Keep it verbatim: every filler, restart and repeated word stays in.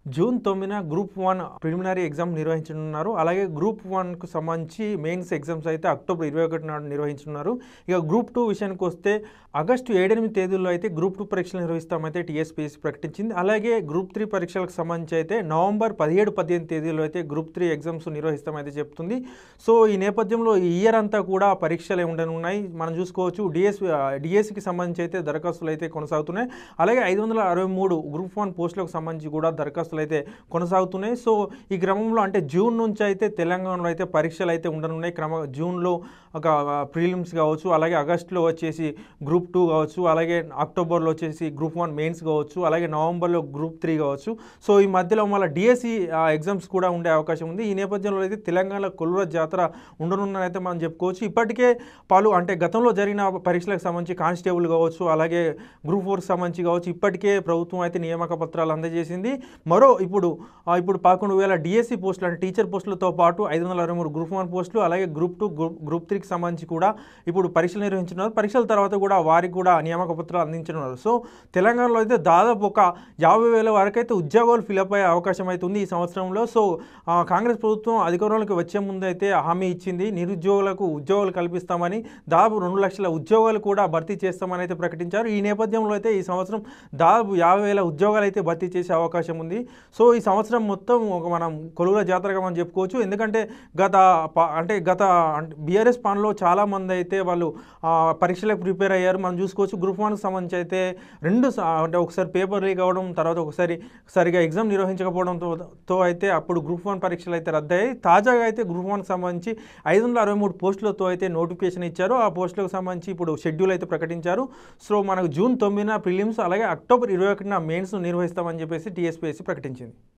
June తొమ్మిదిన group one preliminary exam నిర్వహించనున్నారు. అలాగే గ్రూప్ వన్‌కు సంబంధించి మెయిన్స్ ఎగ్జామ్స్ అయితే అక్టోబర్ ఇరవై ఒకటి నాడు నిర్వహించనున్నారు. ఇక గ్రూప్ టూ విషయానికి వస్తే ఆగస్టు ఏడు, ఎనిమిది తేదీల్లో అయితే గ్రూప్ టూ పరీక్షలు నిర్వహిస్తామైతే టీఎస్పీఎస్సీ ప్రకటించింది. అలాగే గ్రూప్ త్రీ పరీక్షలకు సంబంధించి అయితే నవంబర్ పదిహేడు, పద్దెనిమిది తేదీల్లో అయితే గ్రూప్ త్రీ ఎగ్జామ్స్ నిర్వహిస్తామైతే చెప్తుంది. సో ఈ నేపథ్యంలో ఈ ఇయర్ అంతా కూడా పరీక్షలే ఉండనున్నాయి. మనం చూసుకోవచ్చు డిఎస్ డిఎస్సికి సంబంధించి అయితే దరఖాస్తులు అయితే కొనసాగుతున్నాయి. అలాగే ఐదు వందల అరవై మూడు గ్రూప్ వన్ పోస్టులకు సంబంధించి కూడా దరఖాస్తులు అయితే కొనసాగుతున్నాయి. సో ఈ క్రమంలో అంటే జూన్ నుంచి అయితే తెలంగాణలో అయితే పరీక్షలు అయితే ఉండనున్నాయి. క్రమ జూన్లో ఒక ప్రిలిమ్స్ కావచ్చు, అలాగే ఆగస్టులో వచ్చేసి గ్రూప్ టూ కావచ్చు, అలాగే అక్టోబర్లో వచ్చేసి గ్రూప్ వన్ మెయిన్స్ కావచ్చు, అలాగే నవంబర్లో గ్రూప్ త్రీ కావచ్చు. సో ఈ మధ్యలో మళ్ళీ డిఎస్సి ఎగ్జామ్స్ కూడా ఉండే అవకాశం ఉంది. ఈ నేపథ్యంలో అయితే తెలంగాణ కొలువుల జాతర ఉండనుందని అయితే మనం చెప్పుకోవచ్చు. ఇప్పటికే పలు అంటే గతంలో జరిగిన పరీక్షలకు సంబంధించి కానిస్టేబుల్ కావచ్చు, అలాగే గ్రూప్ ఫోర్కి సంబంధించి కావచ్చు, ఇప్పటికే ప్రభుత్వం అయితే నియామక పత్రాలు అందజేసింది. మరో ఇప్పుడు ఇప్పుడు పదకొండు వేల డిఎస్సి పోస్టులు అంటే టీచర్ పోస్టులతో పాటు ఐదు వందల అరవై మూడు గ్రూప్ వన్ పోస్టులు, అలాగే గ్రూప్ టూ గ్రూప్ గ్రూప్ త్రీకి సంబంధించి కూడా ఇప్పుడు పరీక్షలు నిర్వహించున్నారు. పరీక్షల తర్వాత కూడా వారికి కూడా నియామక పత్రాలు అందించనున్నారు. సో తెలంగాణలో అయితే దాదాపు ఒక యాభై వేల వరకు అయితే ఉద్యోగాలు ఫిలప్ అయ్యే అవకాశం అయితే ఉంది ఈ సంవత్సరంలో. సో కాంగ్రెస్ ప్రభుత్వం అధికారంలోకి వచ్చే ముందు అయితే హామీ ఇచ్చింది, నిరుద్యోగులకు ఉద్యోగాలు కల్పిస్తామని. దాదాపు రెండు లక్షల ఉద్యోగాలు కూడా భర్తీ చేస్తామని అయితే ప్రకటించారు. ఈ నేపథ్యంలో అయితే ఈ సంవత్సరం దాదాపు యాభై వేల ఉద్యోగాలు అయితే భర్తీ చేసే అవకాశం ఉంది. సో ఈ సంవత్సరం మొత్తం ఒక మనం కొలువుల జాతరగా మనం చెప్పుకోవచ్చు. ఎందుకంటే గత అంటే గత బీఆర్ఎస్ పాలనలో చాలామంది అయితే వాళ్ళు పరీక్షలకు ప్రిపేర్ అయ్యారు. మనం చూసుకోవచ్చు గ్రూప్ వన్కి సంబంధించి అయితే రెండు అంటే ఒకసారి పేపర్ లీక్ అవ్వడం, తర్వాత ఒకసారి సరిగా ఎగ్జామ్ నిర్వహించకపోవడంతో తో అయితే అప్పుడు గ్రూప్ వన్ పరీక్షలు అయితే రద్దయ్యాయి. తాజాగా అయితే గ్రూప్ వన్కి సంబంధించి ఐదు వందల అరవై మూడు పోస్టులతో అయితే నోటిఫికేషన్ ఇచ్చారు. ఆ పోస్టులకు సంబంధించి ఇప్పుడు షెడ్యూల్ అయితే ప్రకటించారు. సో మనకు జూన్ తొమ్మిదిన ప్రిలిమ్స్, అలాగే అక్టోబర్ ఇరవై ఒకటిన మెయిన్స్ నిర్వహిస్తామని చెప్పేసి టీఎస్పీఎస్సీ ప్రకటించింది.